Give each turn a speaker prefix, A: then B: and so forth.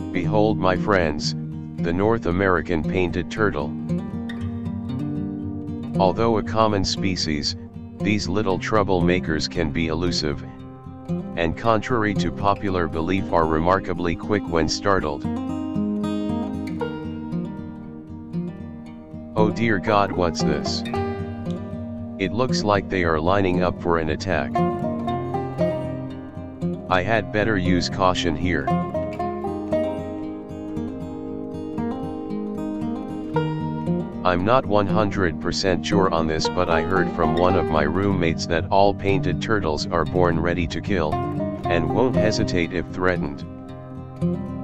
A: Behold my friends, the North American painted turtle. Although a common species, these little troublemakers can be elusive, and contrary to popular belief are remarkably quick when startled. Oh dear God, what's this? It looks like they are lining up for an attack. I had better use caution here. I'm not 100% sure on this, but I heard from one of my roommates that all painted turtles are born ready to kill, and won't hesitate if threatened.